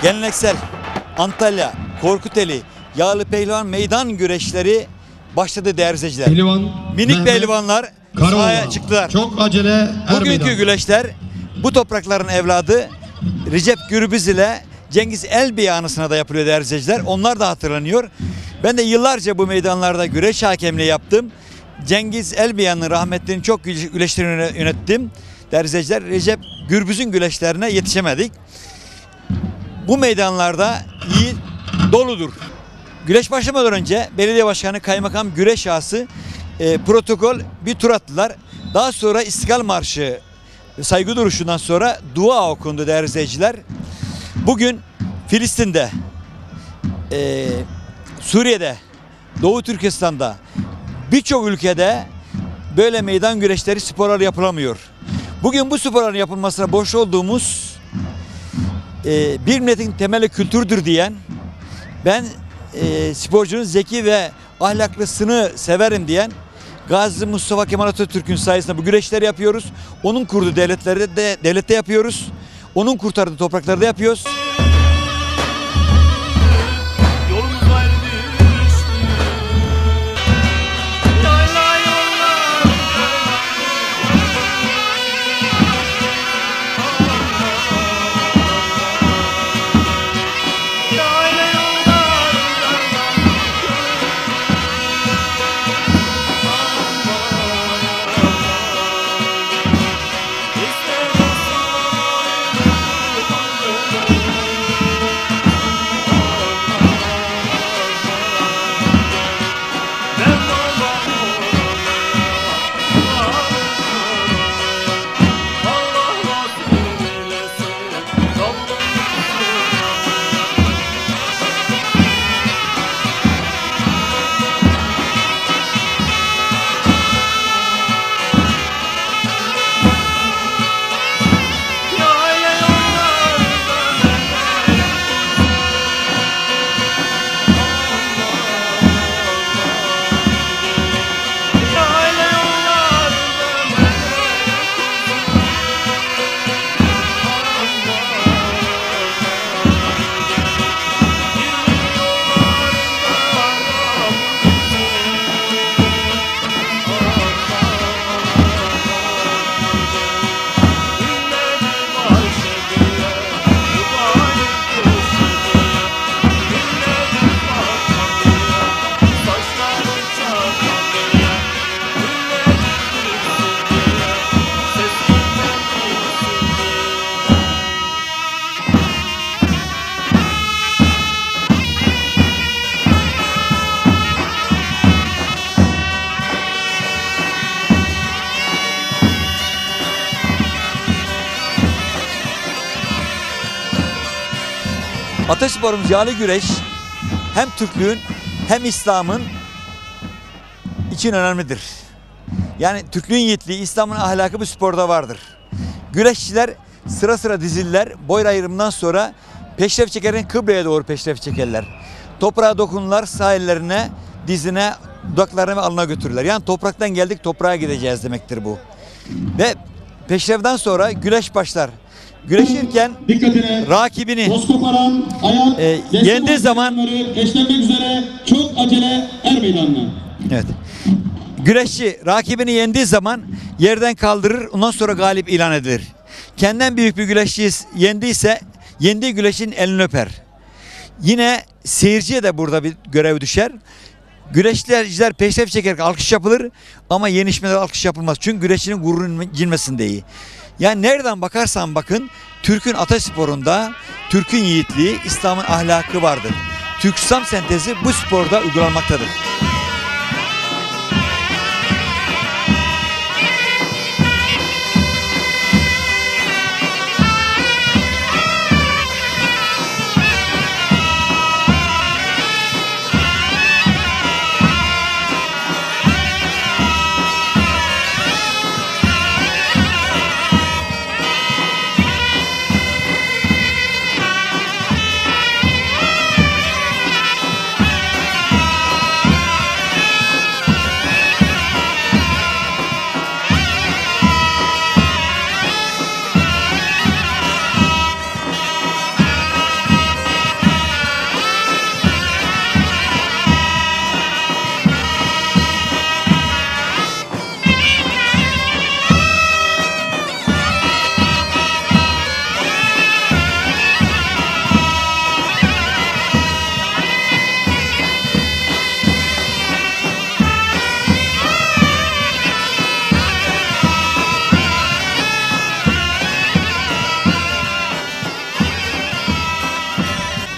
Geleneksel Antalya, Korkuteli, Yağlı Pehlivan meydan güreşleri başladı değerli izleyiciler. Minik pehlivanlar sahaya çıktılar. Çok acele Bugünkü güreşler bu toprakların evladı Recep Gürbüz ile Cengiz Elbey anısına da yapılıyor değerli izleyiciler. Onlar da hatırlanıyor. Ben de yıllarca bu meydanlarda güreş hakemliği yaptım. Cengiz Elbey'in rahmetlinin çok güreşlerini yönettim. Değerli izleyiciler, Recep Gürbüz'ün güreşlerine yetişemedik. Bu meydanlarda iyi doludur. Güreş başlamadan önce belediye başkanı, kaymakam, güreş ağası protokol bir tur attılar. Daha sonra İstiklal Marşı saygı duruşundan sonra dua okundu değerli izleyiciler. Bugün Filistin'de, Suriye'de, Doğu Türkistan'da birçok ülkede böyle meydan güreşleri, sporlar yapılamıyor. Bugün bu sporların yapılmasına borçlu olduğumuz bir milletin temeli kültürdür diyen, ben sporcunun zeki ve ahlaklısını severim diyen Gazi Mustafa Kemal Atatürk'ün sayesinde bu güreşleri yapıyoruz. Onun kurduğu devlette yapıyoruz. Onun kurtardığı topraklarda yapıyoruz. Atasporumuz yağlı güreş hem Türklüğün hem İslam'ın için önemlidir. Yani Türklüğün yiğitliği, İslam'ın ahlakı bu sporda vardır. Güreşçiler sıra sıra dizilirler. Boy ayrımından sonra peşref çekerken kıbleye doğru peşref çekerler. Toprağa dokunurlar, sağ ellerine, dizine, dudaklarına ve alnına götürürler. Yani topraktan geldik, toprağa gideceğiz demektir bu. Ve peşreften sonra güreş başlar. Güreşirken rakibini yendiği zaman eşlenmek üzere çok acele meydanına. Evet. Güreşçi rakibini yendiği zaman yerden kaldırır, ondan sonra galip ilan edilir. Kendinden büyük bir güreşçiyi yendiyse yendiği güreşin elini öper. Yine seyirciye de burada bir görev düşer. Güreşçiler peşref çekerek alkış yapılır ama yenişmede alkış yapılmaz. Çünkü güreşçinin gururunun incinmesin diye. Yani nereden bakarsan bakın Türk'ün atasporunda Türk'ün yiğitliği, İslam'ın ahlakı vardır. Türk-İslam sentezi bu sporda uygulanmaktadır.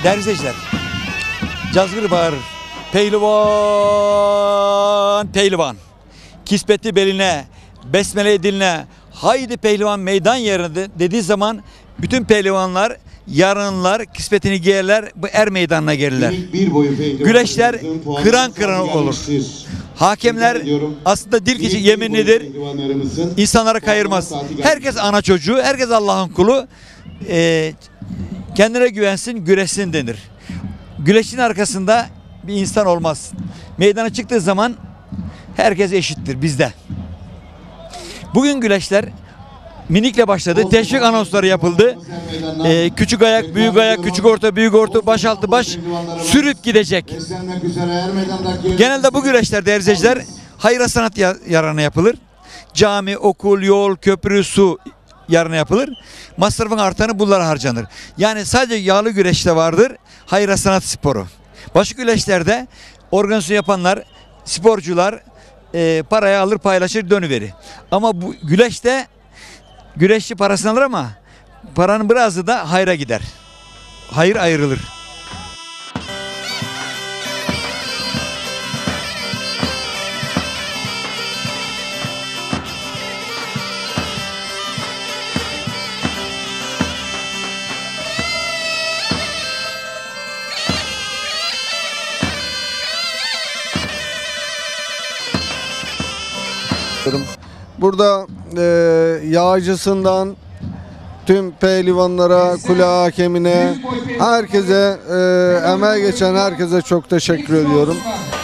Değerli izleyiciler, cazgır bağırır. Pehlivan, pehlivan. Kisbeti beline, besmele diline, haydi pehlivan meydan yerine dediği zaman bütün pehlivanlar, yarınlar kisbetini giyerler, bu er meydanına gelirler. Güreşler kıran kıran olur. Hakemler aslında dil kişi yeminlidir. İnsanlara kayırmaz. Herkes ana çocuğu, herkes Allah'ın kulu. Kendine güvensin, güreşsin denir. Güreşin arkasında bir insan olmaz. Meydana çıktığı zaman herkes eşittir bizde. Bugün güreşler minikle başladı. Teşvik anonsları yapıldı. Küçük ayak, büyük ayak, küçük orta, büyük orta, baş altı baş sürüp gidecek. Genelde bu güreşler değerli izleyiciler hayır sanat yararına yapılır. Cami, okul, yol, köprü, su yararına yapılır. Masrafın artanı bunlara harcanır. Yani sadece yağlı güreşte vardır hayır sanat sporu. Başka güreşlerde organizasyon yapanlar, sporcular parayı alır paylaşır dönüverir. Ama bu güreşte güreşçi parasını alır ama paranın birazı da hayra gider. Hayır ayrılır. Burada yağcısından tüm pehlivanlara, kule hakemine, herkese, emeği geçen herkese çok teşekkür ediyorum.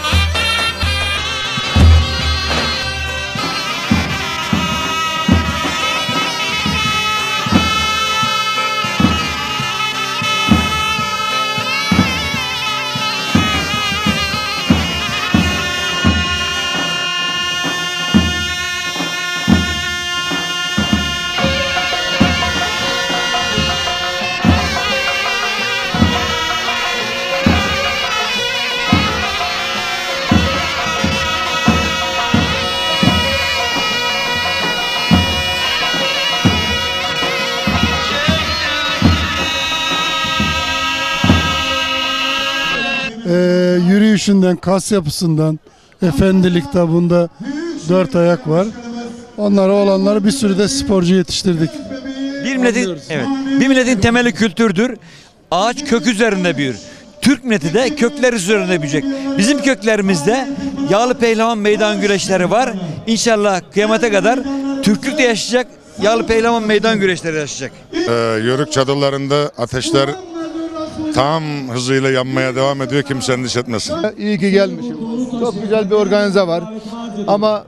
Yürüyüşünden, kas yapısından, efendilikte bunda 4 ayak var. Onları olanları bir sürü de sporcu yetiştirdik. Bir milletin, evet, bir milletin temeli kültürdür. Ağaç kök üzerinde büyür. Türk milleti de kökler üzerinde büyüyecek. Bizim köklerimizde yağlı pehlivan meydan güreşleri var. İnşallah kıyamete kadar Türklük de yaşayacak, yağlı pehlivan meydan güreşleri yaşayacak. Yörük çadırlarında ateşler tam hızıyla yanmaya devam ediyor, kimse endişe etmesin. İyi ki gelmişim. Çok güzel bir organize var. Ama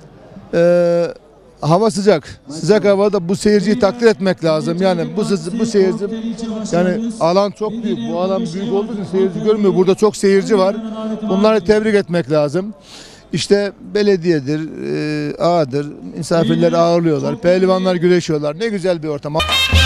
hava sıcak. Sıcak havada bu seyirciyi takdir etmek lazım. Yani bu seyirci, yani alan çok büyük. Bu alan büyük olduğu için seyirci görmüyor. Burada çok seyirci var. Bunları tebrik etmek lazım. İşte belediyedir, ağadır, misafirler ağırlıyorlar, pehlivanlar güreşiyorlar. Ne güzel bir ortam.